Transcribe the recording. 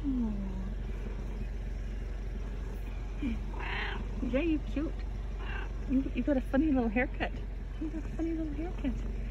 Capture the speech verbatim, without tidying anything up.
Oh. Wow. Yeah, you're cute. You, you got a funny little haircut. You got a funny little haircut.